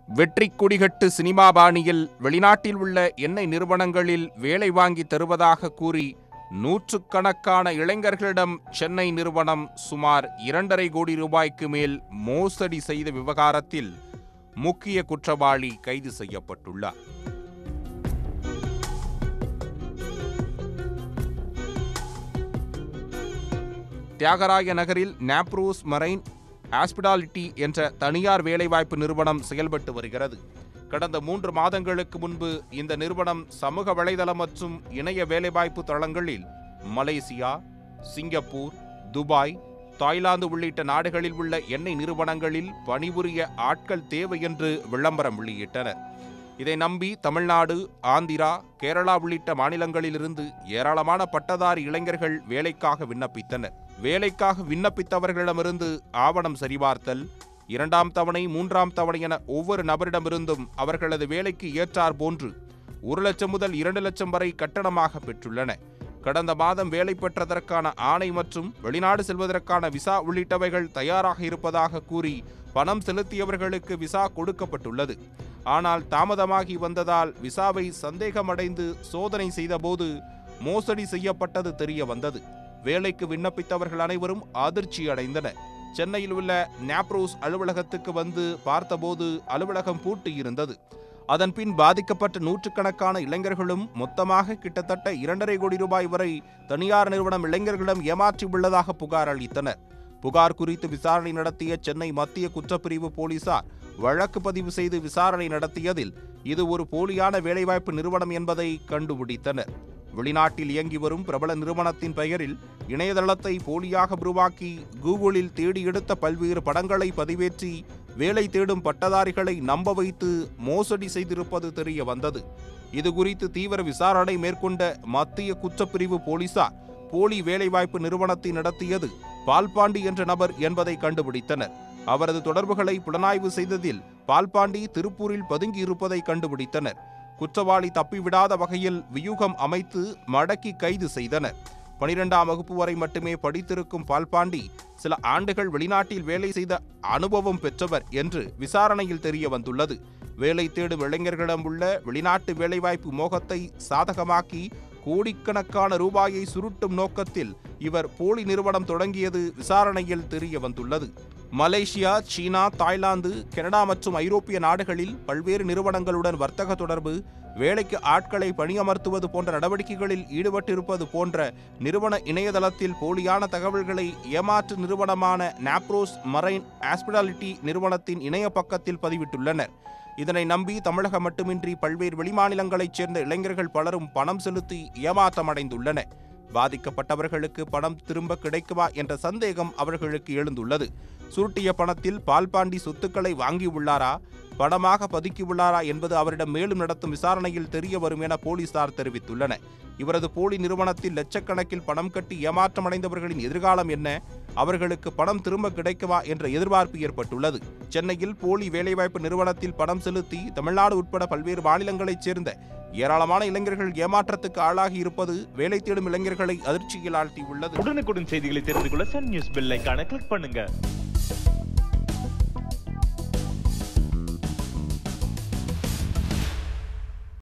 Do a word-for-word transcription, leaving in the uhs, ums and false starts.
வெற்றி குடிகட்டு சினிமா பாணியில் வெளிநாட்டில் உள்ள எண்ணெய் நிறுவனங்களில் வேலை வாங்கி தருவதாக கூறி நூற்றுக்கணக்கான இளைஞர்களிடம் சென்னை நிறுவனம் சுமார் இரண்டரை கோடி ரூபாய்க்கு மேல் மோசடி செய்த விவகாரத்தில் முக்கிய குற்றவாளி கைது செய்யப்பட்டுள்ளார். தியாகராய நகரில் நாப்ரோஸ் மரைன் ஹாஸ்பிடாலிட்டி என்ற தனியார் வேலைவாய்ப்பு நிறுவனம் செயல்பட்டு வருகிறது. கடந்த மூன்று மாதங்களுக்கு முன்பு இந்த நிறுவனம் சமூக வலைதளம் மற்றும் இணைய வேலைவாய்ப்பு தளங்களில் மலேசியா, சிங்கப்பூர், துபாய், தாய்லாந்து உள்ளிட்ட நாடுகளில் உள்ள எண்ணெய் நிறுவனங்களில் பணிபுரிய ஆட்கள் தேவை என்று விளம்பரம் வெளியிட்டனர். இதை நம்பி தமிழ்நாடு, ஆந்திரா, கேரளா உள்ளிட்ட மாநிலங்களிலிருந்து ஏராளமான பட்டதாரி இளைஞர்கள் வேலைக்காக விண்ணப்பித்தனர். வேலைக்காக விண்ணப்பித்தவர்களிடமிருந்து ஆவணம் சரிபார்த்தல், இரண்டாம் தவணை, மூன்றாம் தவணை என ஒவ்வொரு நபரிடமிருந்தும் அவர்களது வேலைக்கு ஏற்றார் போன்று ஒரு லட்சம் முதல் இரண்டு லட்சம் வரை கட்டணமாக பெற்றுள்ளன. கடந்த மாதம் வேலை பெற்றதற்கான ஆணை மற்றும் வெளிநாடு செல்வதற்கான விசா உள்ளிட்டவைகள் தயாராக இருப்பதாக கூறி பணம் செலுத்தியவர்களுக்கு விசா கொடுக்கப்பட்டுள்ளது. ஆனால் தாமதமாகி வந்ததால் விசாவை சந்தேகமடைந்து சோதனை செய்தபோது மோசடி செய்யப்பட்டது தெரிய வந்தது. வேலைக்கு விண்ணப்பித்தவர்கள் அனைவரும் அதிர்ச்சி அடைந்தனர். சென்னையில் உள்ள நாப்ரோஸ் அலுவலகத்துக்கு வந்து பார்த்தபோது அலுவலகம் பூட்டி இருந்தது. அதன்பின் பாதிக்கப்பட்ட நூற்றுக்கணக்கான இளைஞர்களும் மொத்தமாக கிட்டத்தட்ட இரண்டரை கோடி ரூபாய் வரை தனியார் நிறுவனம் இளைஞர்களிடம் ஏமாற்றி உள்ளதாக புகார் அளித்தனர். புகார் குறித்து விசாரணை நடத்திய சென்னை மத்திய குற்றப்பிரிவு போலீசார் வழக்கு பதிவு செய்து விசாரணை நடத்தியதில் இது ஒரு போலியான வேலைவாய்ப்பு நிறுவனம் என்பதை கண்டுபிடித்தனர். வெளிநாட்டில் இயங்கி வரும் பிரபல நிறுவனத்தின் பெயரில் இணையதளத்தை போலியாக உருவாக்கி கூகுளில் தேடி எடுத்த பல்வேறு படங்களை பதிவேற்றி வேலை தேடும் பட்டதாரிகளை நம்ப வைத்து மோசடி செய்திருப்பது தெரிய வந்தது. இது குறித்து தீவிர விசாரணை மேற்கொண்ட மத்திய குற்றப்பிரிவு போலீசார் போலி வேலைவாய்ப்பு நிறுவனத்தை நடத்தியது பால்பாண்டி என்ற நபர் என்பதை கண்டுபிடித்தனர். அவரது தொடர்புகளை புலனாய்வு செய்ததில் பால்பாண்டி திருப்பூரில் பதுங்கி இருப்பதை கண்டுபிடித்தனர். குற்றவாளி தப்பிவிடாத வகையில் வியூகம் அமைத்து மடக்கி கைது செய்தனர். பனிரெண்டாம் வகுப்பு வரை மட்டுமே படித்திருக்கும் பால்பாண்டி சில ஆண்டுகள் வெளிநாட்டில் வேலை செய்த அனுபவம் பெற்றவர் என்று விசாரணையில் தெரிய வந்துள்ளது. வேலை தேடும் இளைஞர்களிடம் உள்ள வெளிநாட்டு வேலைவாய்ப்பு மோகத்தை சாதகமாக்கி கோடிக்கணக்கான ரூபாயை சுருட்டும் நோக்கத்தில் இவர் போலி நிறுவனம் தொடங்கியது விசாரணையில் தெரிய வந்துள்ளது. மலேசியா, சீனா, தாய்லாந்து, கனடா மற்றும் ஐரோப்பிய நாடுகளில் பல்வேறு நிறுவனங்களுடன் வர்த்தக தொடர்பு, வேலைக்கு ஆட்களை பணியமர்த்துவது போன்ற நடவடிக்கைகளில் ஈடுபட்டிருப்பது போன்ற நிறுவன இணையதளத்தில் போலியான தகவல்களை ஏமாற்று நிறுவனமான நாப்ரோஸ் மரைன் ஹாஸ்பிடாலிட்டி நிறுவனத்தின் இணைய பக்கத்தில் பதிவிட்டுள்ளனர். இதனை நம்பி தமிழகம் மட்டுமின்றி பல்வேறு வெளிமாநிலங்களைச் சேர்ந்த இளைஞர்கள் பலரும் பணம் செலுத்தி ஏமாற்றமடைந்துள்ளனர். பாதிக்கப்பட்டவர்களுக்கு பணம் திரும்ப கிடைக்குமா என்ற சந்தேகம் அவர்களுக்கு எழுந்துள்ளது. சுருட்டிய பணத்தில் பால்பாண்டி சொத்துக்களை வாங்கியுள்ளாரா, பணமாக பதுக்கியுள்ளாரா என்பது அவரிடம் மேலும் நடத்தும் விசாரணையில் தெரிய வரும் என போலீசார் தெரிவித்துள்ளனர். இவரது போலி நிறுவனத்தில் லட்சக்கணக்கில் பணம் கட்டி ஏமாற்றமடைந்தவர்களின் எதிர்காலம் என்ன, அவர்களுக்கு பணம் திரும்ப கிடைக்குமா என்ற எதிர்பார்ப்பு ஏற்பட்டுள்ளது. சென்னையில் போலி வேலைவாய்ப்பு நிறுவனத்தில் பணம் செலுத்தி தமிழ்நாடு உட்பட பல்வேறு மாநிலங்களைச் சேர்ந்த ஏராளமான இளைஞர்கள் ஏமாற்றத்துக்கு ஆளாகி இருப்பது வேலை தேடும் இளைஞர்களை அதிர்ச்சியில் ஆழ்த்தியுள்ளது. உடனுக்குடன் செய்திகளை தெரிந்து கொள்ள சன் நியூஸ் பெல் ஐகானை கிளிக் பண்ணுங்க.